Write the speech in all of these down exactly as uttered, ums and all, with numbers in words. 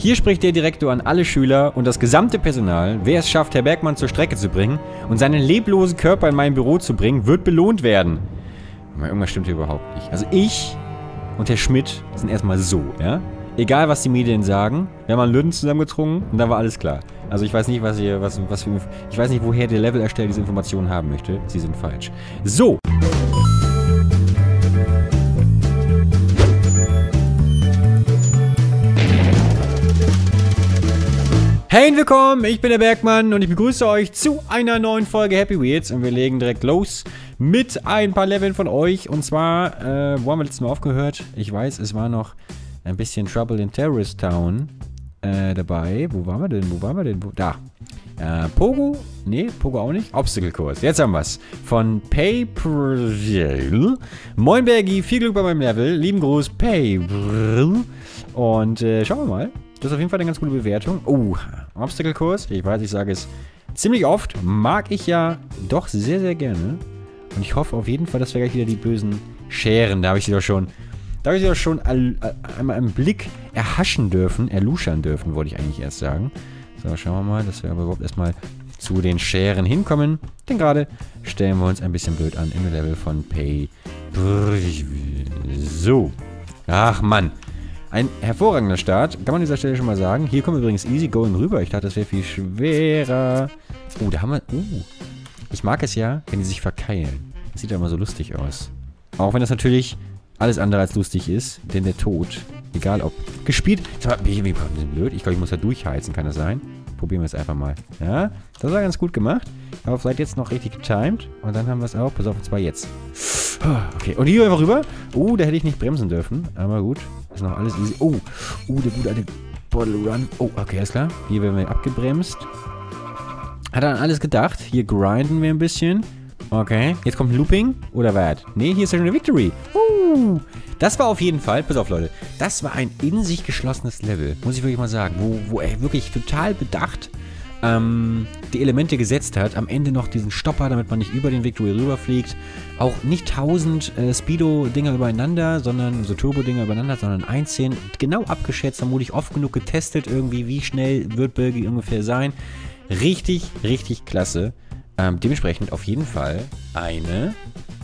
Hier spricht der Direktor an alle Schüler und das gesamte Personal. Wer es schafft, Herr Bergmann zur Strecke zu bringen und seinen leblosen Körper in mein Büro zu bringen, wird belohnt werden. Irgendwas stimmt hier überhaupt nicht. Also ich und Herr Schmidt sind erstmal so, ja? Egal, was die Medien sagen, wir haben mal Lüden zusammengetrunken und da war alles klar. Also ich weiß nicht, was ihr, was, was für, ich weiß nicht, woher der Level-Ersteller diese Informationen haben möchte. Sie sind falsch. So. Hey und willkommen, ich bin der Bergmann und ich begrüße euch zu einer neuen Folge Happy Wheels und wir legen direkt los mit ein paar Leveln von euch und zwar, äh, wo haben wir letztes Mal aufgehört? Ich weiß, es war noch ein bisschen Trouble in Terrorist Town äh, dabei. Wo waren wir denn? Wo waren wir denn? Wo? Da. Äh, Pogo? Nee, Pogo auch nicht. Obstacle Course. Jetzt haben wir es. Von Paper. Moin Bergi, viel Glück bei meinem Level. Lieben Gruß, Paper. Und äh, schauen wir mal. Das ist auf jeden Fall eine ganz gute Bewertung. Oh, Obstacle Course. Ich weiß, ich sage es ziemlich oft. Mag ich ja doch sehr, sehr gerne. Und ich hoffe auf jeden Fall, dass wir gleich wieder die bösen Scheren, da habe ich sie doch schon, da habe ich sie doch schon all, all, einmal im Blick erhaschen dürfen, erluschern dürfen, wollte ich eigentlich erst sagen. So, schauen wir mal, dass wir aber überhaupt erstmal zu den Scheren hinkommen. Denn gerade stellen wir uns ein bisschen blöd an im Level von Pay. So. Ach, Mann. Ein hervorragender Start, kann man an dieser Stelle schon mal sagen. Hier kommen wir übrigens easy going rüber. Ich dachte, das wäre viel schwerer. Oh, da haben wir... Uh. Ich mag es ja, wenn die sich verkeilen. Das sieht ja immer so lustig aus. Auch wenn das natürlich alles andere als lustig ist. Denn der Tod, egal ob gespielt... Bin ich ein bisschen blöd? Ich glaube, ich muss da durchheizen, kann das sein? Probieren wir es einfach mal. Ja, das war ganz gut gemacht. Aber vielleicht jetzt noch richtig getimed. Und dann haben wir es auch. Pass auf, und zwar jetzt. Okay, und hier einfach rüber. Oh, da hätte ich nicht bremsen dürfen. Aber gut. Ist noch alles easy. Oh, oh, der gute alte Bottle Run. Oh, okay, alles klar. Hier werden wir abgebremst. Hat er an alles gedacht. Hier grinden wir ein bisschen. Okay, jetzt kommt ein Looping. Oder was? Nee, hier ist ja schon eine Victory. Uh, das war auf jeden Fall, pass auf Leute, das war ein in sich geschlossenes Level. Muss ich wirklich mal sagen. Wo, wo er wirklich total bedacht ähm, die Elemente gesetzt hat. Am Ende noch diesen Stopper, damit man nicht über den Victory rüberfliegt. Auch nicht tausend äh, Speedo-Dinger übereinander, sondern so Turbo-Dinger übereinander, sondern einzeln. Genau abgeschätzt, vermutlich oft genug getestet irgendwie, wie schnell wird Bergi ungefähr sein. Richtig, richtig klasse. Ähm, dementsprechend auf jeden Fall eine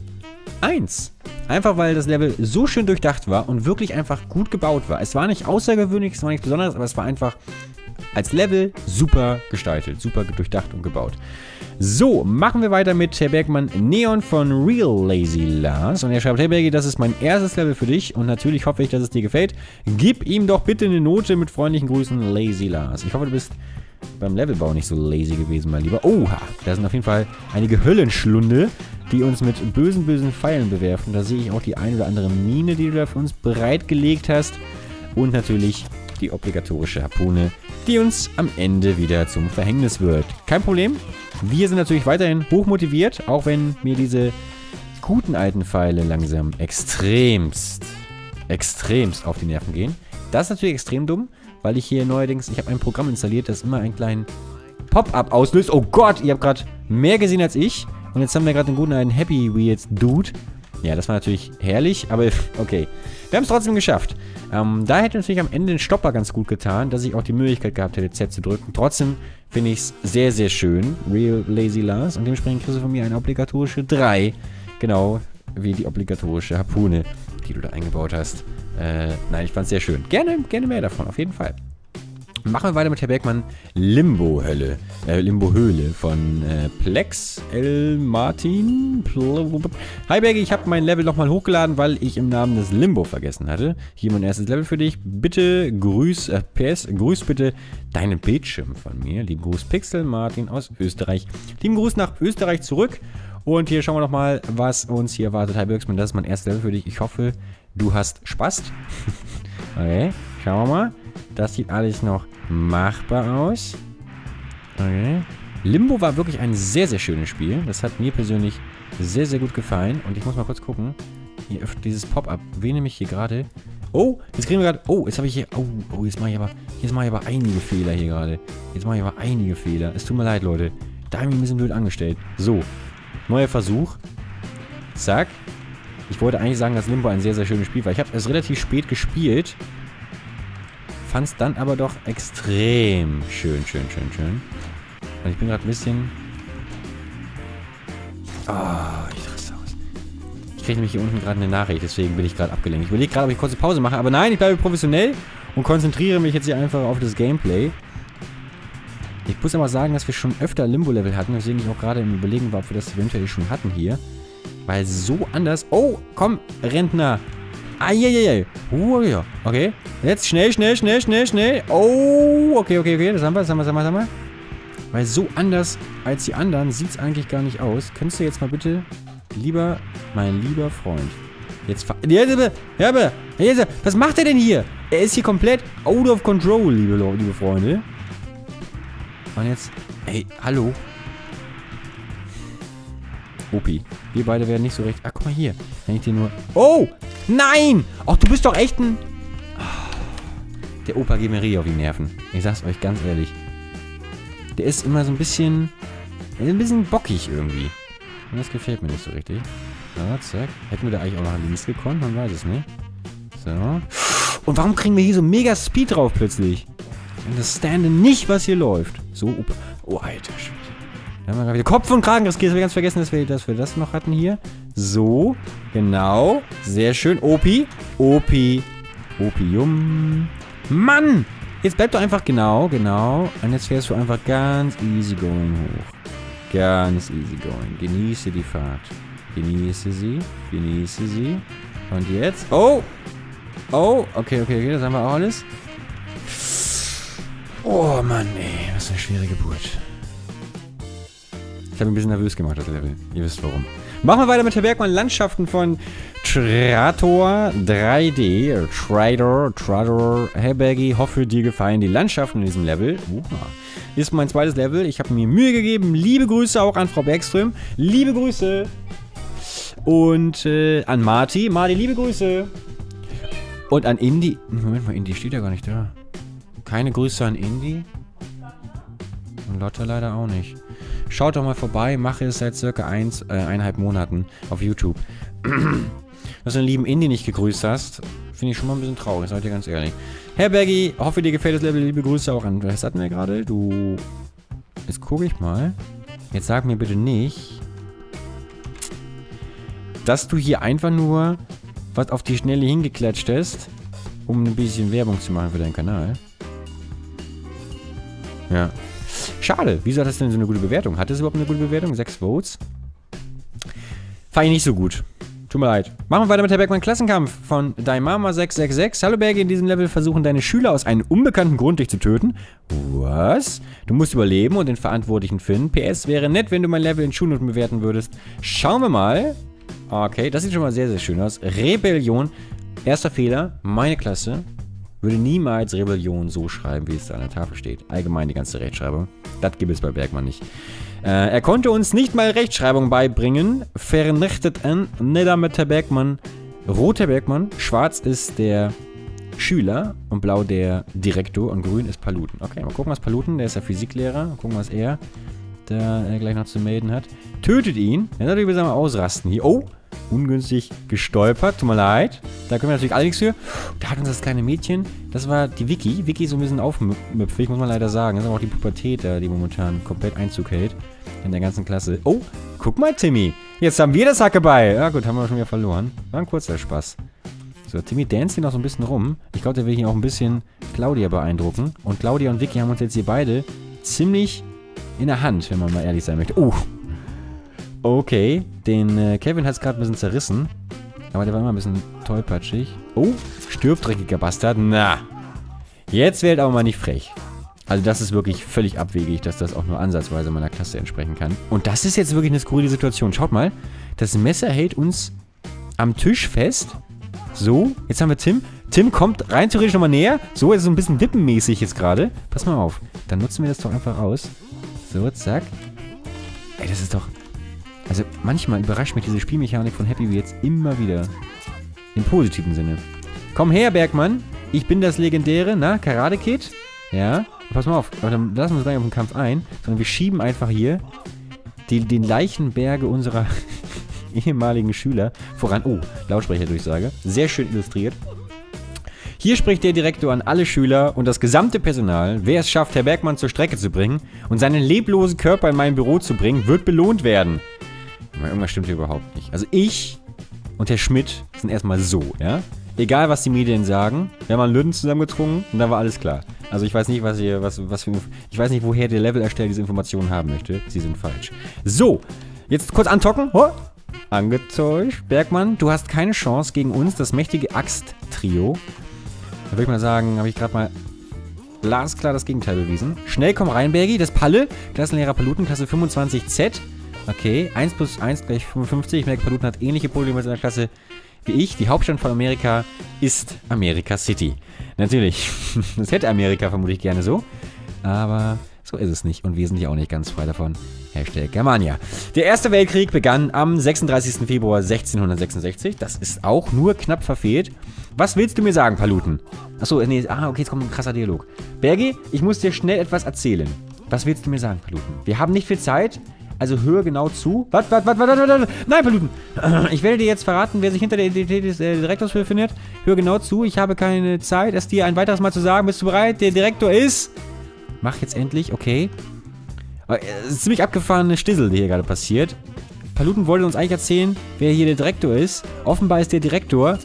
eins. Einfach weil das Level so schön durchdacht war und wirklich einfach gut gebaut war. Es war nicht außergewöhnlich, es war nichts Besonderes, aber es war einfach als Level super gestaltet, super durchdacht und gebaut. So, machen wir weiter mit Herr Bergmann Neon von Real Lazy Lars. Und er schreibt, hey Bergi, das ist mein erstes Level für dich und natürlich hoffe ich, dass es dir gefällt. Gib ihm doch bitte eine Note mit freundlichen Grüßen, Lazy Lars. Ich hoffe, du bist beim Levelbau nicht so lazy gewesen, mein Lieber. Oha, da sind auf jeden Fall einige Höllenschlunde, die uns mit bösen, bösen Pfeilen bewerfen. Da sehe ich auch die ein oder andere Mine, die du da für uns bereitgelegt hast. Und natürlich die obligatorische Harpune, die uns am Ende wieder zum Verhängnis wird. Kein Problem. Wir sind natürlich weiterhin hochmotiviert, auch wenn mir diese guten alten Pfeile langsam extremst, extremst auf die Nerven gehen. Das ist natürlich extrem dumm, weil ich hier neuerdings, ich habe ein Programm installiert, das immer einen kleinen Pop-Up auslöst. Oh Gott, ihr habt gerade mehr gesehen als ich. Und jetzt haben wir gerade den guten einen Happy Wheels Dude. Ja, das war natürlich herrlich, aber okay. Wir haben es trotzdem geschafft. Ähm, da hätte natürlich am Ende den Stopper ganz gut getan, dass ich auch die Möglichkeit gehabt hätte, Z zu drücken. Trotzdem finde ich es sehr, sehr schön. Real Lazy Lars. Und dementsprechend kriegst du von mir eine obligatorische drei. Genau wie die obligatorische Harpune, die du da eingebaut hast. Äh, nein, ich fand es sehr schön. Gerne, gerne mehr davon, auf jeden Fall. Machen wir weiter mit Herr Bergmann Limbo-Hölle. Äh, Limbo-Höhle von äh, Plex L. Martin. Hi Bergi, ich habe mein Level nochmal hochgeladen, weil ich im Namen des Limbo vergessen hatte. Hier mein erstes Level für dich. Bitte grüß, äh, P S, grüß bitte deinen Bildschirm von mir. Lieben Gruß Pixel Martin aus Österreich. Lieben Gruß nach Österreich zurück. Und hier schauen wir nochmal, was uns hier erwartet. Hi Bergmann, das ist mein erstes Level für dich. Ich hoffe, du hast Spaß. Okay, schauen wir mal. Das sieht alles noch machbar aus. Okay. Limbo war wirklich ein sehr, sehr schönes Spiel. Das hat mir persönlich sehr, sehr gut gefallen. Und ich muss mal kurz gucken. Hier öffnet dieses Pop-Up. Wen nehme ich hier gerade? Oh, jetzt kriegen wir gerade... Oh, jetzt habe ich hier... Oh, oh, jetzt mache ich aber... Jetzt mache ich aber einige Fehler hier gerade. Jetzt mache ich aber einige Fehler. Es tut mir leid, Leute. Da habe ich mich ein bisschen blöd angestellt. So. Neuer Versuch. Zack. Ich wollte eigentlich sagen, dass Limbo ein sehr, sehr schönes Spiel war. Ich habe es relativ spät gespielt. fand es dann aber doch extrem schön, schön, schön, schön. Und ich bin gerade ein bisschen... Ah, oh, ich raste aus. Ich kriege nämlich hier unten gerade eine Nachricht, deswegen bin ich gerade abgelenkt. Ich überlege gerade, ob ich kurze Pause mache, aber nein, ich bleibe professionell und konzentriere mich jetzt hier einfach auf das Gameplay. Ich muss aber sagen, dass wir schon öfter Limbo-Level hatten, weswegen ich auch gerade im Überlegen war, ob wir das eventuell schon hatten hier. Weil so anders... Oh, komm, Rentner. Eieiei. Uh, ja. Okay. Jetzt schnell, schnell, schnell, schnell, schnell. Oh, okay, okay, okay. Das haben wir, das haben wir, das haben wir, das haben wir. Weil so anders als die anderen sieht es eigentlich gar nicht aus. Könntest du jetzt mal bitte, lieber, mein lieber Freund, jetzt fahr... Ja, ja, ja, was macht er denn hier? Er ist hier komplett out of control, liebe, liebe Freunde. Und jetzt... Ey, hallo? Opi. Wir beide werden nicht so recht... Ah, guck mal hier. Wenn ich dir nur... Oh! Nein! Ach, du bist doch echt ein... Der Opa geht mir richtig auf die Nerven. Ich sag's euch ganz ehrlich. Der ist immer so ein bisschen... Ein bisschen bockig irgendwie. Und das gefällt mir nicht so richtig. So, zack. Hätten wir da eigentlich auch noch einen Dienst gekonnt? Man weiß es nicht. So. Und warum kriegen wir hier so mega Speed drauf plötzlich? Ich understande nicht, was hier läuft. So, Opa. Oh, alter Schwede. Da haben wir gerade wieder Kopf und Kragen riskiert. Das wir ganz vergessen, dass wir, dass wir das noch hatten hier. So. Genau. Sehr schön. Opi. Opi. Opium. Mann! Jetzt bleib doch einfach genau, genau. Und jetzt fährst du einfach ganz easy going hoch. Ganz easy going. Genieße die Fahrt. Genieße sie. Genieße sie. Und jetzt... Oh! Oh! Okay, okay, okay. Das haben wir auch alles. Oh Mann, ey. Was eine schwere Geburt. Ich habe ein bisschen nervös gemacht, das Level. Ihr wisst warum. Machen wir weiter mit der Bergmann-Landschaften von Trator drei D. Trader, Trader, Herbergi. Hoffe, dir gefallen die Landschaften in diesem Level. Uha. Ist mein zweites Level. Ich habe mir Mühe gegeben. Liebe Grüße auch an Frau Bergström. Liebe Grüße. Und äh, an Marti. Marti, liebe Grüße. Und an Indy. Moment mal, Indy steht ja gar nicht da. Keine Grüße an Indy. Und Lotte leider auch nicht. Schaut doch mal vorbei, mache es seit circa eins, äh, eineinhalb Monaten auf YouTube. Dass du den lieben Indy nicht gegrüßt hast, finde ich schon mal ein bisschen traurig, seid ihr ganz ehrlich. Herr Bergi, hoffe dir gefällt das Level, liebe Grüße auch an, was hatten wir gerade? Du, jetzt gucke ich mal. Jetzt sag mir bitte nicht, dass du hier einfach nur was auf die Schnelle hingeklatscht hast, um ein bisschen Werbung zu machen für deinen Kanal. Ja. Schade. Wieso hat das denn so eine gute Bewertung? Hat es überhaupt eine gute Bewertung? Sechs Votes? Fand ich nicht so gut. Tut mir leid. Machen wir weiter mit der Bergmann-Klassenkampf von Daimama sechs sechs sechs. Hallo Berge, in diesem Level versuchen deine Schüler aus einem unbekannten Grund dich zu töten. Was? Du musst überleben und den Verantwortlichen finden. P S wäre nett, wenn du mein Level in Schulnoten bewerten würdest. Schauen wir mal. Okay, das sieht schon mal sehr, sehr schön aus. Rebellion. Erster Fehler. Meine Klasse würde niemals Rebellion so schreiben, wie es da an der Tafel steht. Allgemein die ganze Rechtschreibung. Das gibt es bei Bergmann nicht. Äh, er konnte uns nicht mal Rechtschreibung beibringen. Vernichtet an. Nieder mit der Bergmann. Rot der Bergmann. Schwarz ist der Schüler. Und blau der Direktor. Und grün ist Paluten. Okay, mal gucken, was Paluten, der ist der Physiklehrer. Mal gucken, was er da äh, gleich noch zu melden hat. Tötet ihn. Er natürlich mal ausrasten hier. Oh! Ungünstig gestolpert, tut mir leid. Da können wir natürlich alle nichts für. Da hat uns das kleine Mädchen, das war die Vicky. Vicky ist so ein bisschen aufmüpfig, muss man leider sagen. Das ist aber auch die Pubertät, die momentan komplett Einzug hält in der ganzen Klasse. Oh, guck mal, Timmy. Jetzt haben wir das Hackeball. Ja gut, haben wir schon wieder verloren. War ein kurzer Spaß. So, Timmy danced hier noch so ein bisschen rum. Ich glaube, der will hier auch ein bisschen Claudia beeindrucken. Und Claudia und Vicky haben uns jetzt hier beide ziemlich in der Hand, wenn man mal ehrlich sein möchte. Oh, okay, den äh, Kevin hat es gerade ein bisschen zerrissen. Aber der war immer ein bisschen tollpatschig. Oh, stirbt, dreckiger Bastard. Na, jetzt wählt aber mal nicht frech. Also das ist wirklich völlig abwegig, dass das auch nur ansatzweise meiner Klasse entsprechen kann. Und das ist jetzt wirklich eine skurrile Situation. Schaut mal, das Messer hält uns am Tisch fest. So, jetzt haben wir Tim. Tim kommt rein theoretisch nochmal näher. So, jetzt ist so ein bisschen wippenmäßig jetzt gerade. Pass mal auf. Dann nutzen wir das doch einfach aus. So, zack. Ey, das ist doch... Also manchmal überrascht mich diese Spielmechanik von Happy Wheels immer wieder. Im positiven Sinne. Komm her, Bergmann. Ich bin das legendäre, na, Karate Kid. Ja. Pass mal auf. Aber dann lassen wir uns gleich auf den Kampf ein. Sondern wir schieben einfach hier die, den Leichenberge unserer ehemaligen Schüler voran. Oh, Lautsprecherdurchsage. Sehr schön illustriert. Hier spricht der Direktor an alle Schüler und das gesamte Personal. Wer es schafft, Herr Bergmann zur Strecke zu bringen und seinen leblosen Körper in mein Büro zu bringen, wird belohnt werden. Irgendwas stimmt hier überhaupt nicht. Also ich und Herr Schmidt sind erstmal so, ja? Egal, was die Medien sagen. Wir haben einen Lüden zusammengetrunken und da war alles klar. Also ich weiß nicht, was ihr, was, was für, ich weiß nicht, woher der Level-Ersteller diese Informationen haben möchte. Sie sind falsch. So, jetzt kurz antocken. Oh. Angetäuscht. Bergmann, du hast keine Chance gegen uns, das mächtige Axt-Trio. Da würde ich mal sagen, habe ich gerade mal glasklar das Gegenteil bewiesen. Schnell komm rein, Bergi. Das Palle, Klassenlehrer Paluten, Klasse fünfundzwanzig Z. Okay, eins plus eins gleich fünfundfünfzig. Ich merke, Paluten hat ähnliche Probleme in seiner Klasse wie ich. Die Hauptstadt von Amerika ist America City. Natürlich, das hätte Amerika vermutlich gerne so. Aber so ist es nicht. Und wir sind ja auch nicht ganz frei davon. Hashtag Germania. Der Erste Weltkrieg begann am sechsunddreißigsten Februar sechzehnhundertsechsundsechzig. Das ist auch nur knapp verfehlt. Was willst du mir sagen, Paluten? Achso, nee, ah, okay, jetzt kommt ein krasser Dialog. Bergi, ich muss dir schnell etwas erzählen. Was willst du mir sagen, Paluten? Wir haben nicht viel Zeit, also hör genau zu. Was, was, was, was, was, was? Nein, Paluten! Ich werde dir jetzt verraten, wer sich hinter der Identität des äh, Direktors befindet. Hör genau zu, ich habe keine Zeit, es dir ein weiteres Mal zu sagen. Bist du bereit? Der Direktor ist... Mach jetzt endlich, okay. Es ist ziemlich abgefahrene Stissel, die hier gerade passiert. Paluten wollte uns eigentlich erzählen, wer hier der Direktor ist. Offenbar ist der Direktor...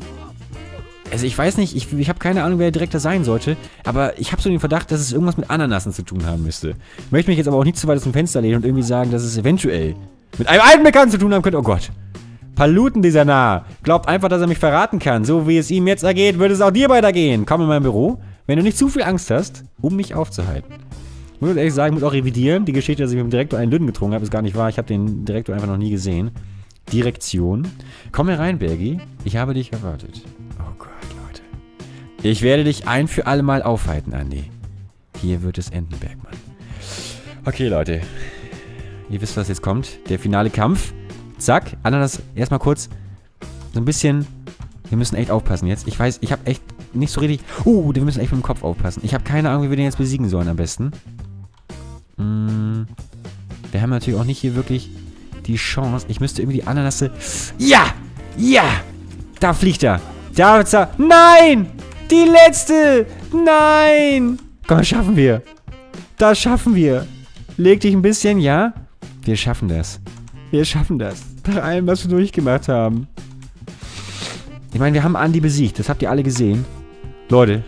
Also ich weiß nicht, ich, ich habe keine Ahnung, wer der Direktor sein sollte, aber ich habe so den Verdacht, dass es irgendwas mit Ananassen zu tun haben müsste. Ich möchte mich jetzt aber auch nicht zu weit aus dem Fenster lehnen und irgendwie sagen, dass es eventuell mit einem alten Bekannten zu tun haben könnte. Oh Gott. Paluten, dieser Narr, glaubt einfach, dass er mich verraten kann. So wie es ihm jetzt ergeht, würde es auch dir weitergehen. Komm in mein Büro, wenn du nicht zu viel Angst hast, um mich aufzuhalten. Ich muss ehrlich sagen, ich muss auch revidieren. Die Geschichte, dass ich mit dem Direktor einen Lüden getrunken habe, ist gar nicht wahr. Ich habe den Direktor einfach noch nie gesehen. Direktion. Komm herein, Bergi. Ich habe dich erwartet. Oh Gott, Leute. Ich werde dich ein für alle Mal aufhalten, Andi. Hier wird es enden, Bergmann. Okay, Leute. Ihr wisst, was jetzt kommt. Der finale Kampf. Zack. Ananas, erstmal kurz. So ein bisschen. Wir müssen echt aufpassen jetzt. Ich weiß, ich habe echt nicht so richtig... Uh, wir müssen echt mit dem Kopf aufpassen. Ich habe keine Ahnung, wie wir den jetzt besiegen sollen am besten. Hm. Wir haben natürlich auch nicht hier wirklich die Chance. Ich müsste irgendwie die Ananasse... Ja! Ja! Da fliegt er. Da ist er. Nein! Die letzte! Nein! Komm, das schaffen wir. Das schaffen wir. Leg dich ein bisschen, ja? Wir schaffen das. Wir schaffen das. Nach allem, was wir durchgemacht haben. Ich meine, wir haben Andi besiegt. Das habt ihr alle gesehen. Leute.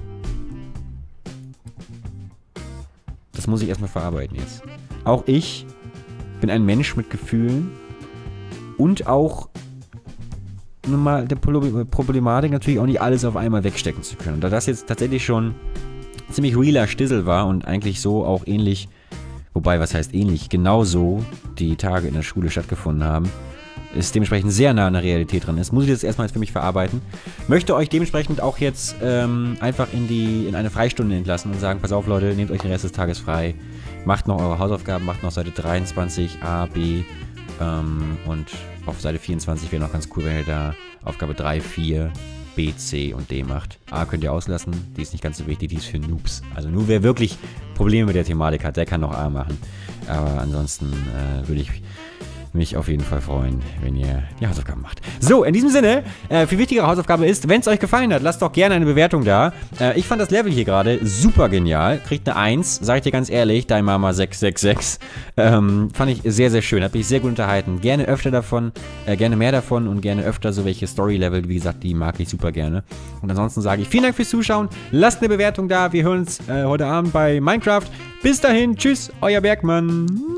Das muss ich erstmal verarbeiten jetzt. Auch ich bin ein Mensch mit Gefühlen. Und auch nun mal der Problematik natürlich auch nicht alles auf einmal wegstecken zu können. Da das jetzt tatsächlich schon ziemlich realer Stissel war und eigentlich so auch ähnlich, wobei, was heißt ähnlich, genauso die Tage in der Schule stattgefunden haben, ist dementsprechend sehr nah an der Realität dran ist, muss ich das erstmal für mich verarbeiten. Möchte euch dementsprechend auch jetzt ähm, einfach in die in eine Freistunde entlassen und sagen, pass auf Leute, nehmt euch den Rest des Tages frei, macht noch eure Hausaufgaben, macht noch Seite dreiundzwanzig A, B ähm, und auf Seite vierundzwanzig wäre noch ganz cool, wenn ihr da Aufgabe drei, vier, B, C und D macht. A könnt ihr auslassen, die ist nicht ganz so wichtig, die ist für Noobs. Also nur wer wirklich Probleme mit der Thematik hat, der kann noch A machen. Aber ansonsten äh, würde ich mich auf jeden Fall freuen, wenn ihr die Hausaufgaben macht. So, in diesem Sinne, äh, viel wichtigere Hausaufgabe ist, wenn es euch gefallen hat, lasst doch gerne eine Bewertung da. Äh, ich fand das Level hier gerade super genial. Kriegt eine eins, sag ich dir ganz ehrlich, Dein Mama sechs sechs sechs. Ähm, fand ich sehr, sehr schön, hat mich sehr gut unterhalten. Gerne öfter davon, äh, gerne mehr davon und gerne öfter so welche Story-Level, wie gesagt, die mag ich super gerne. Und ansonsten sage ich vielen Dank fürs Zuschauen, lasst eine Bewertung da, wir hören uns äh, heute Abend bei Minecraft. Bis dahin, tschüss, euer Bergmann.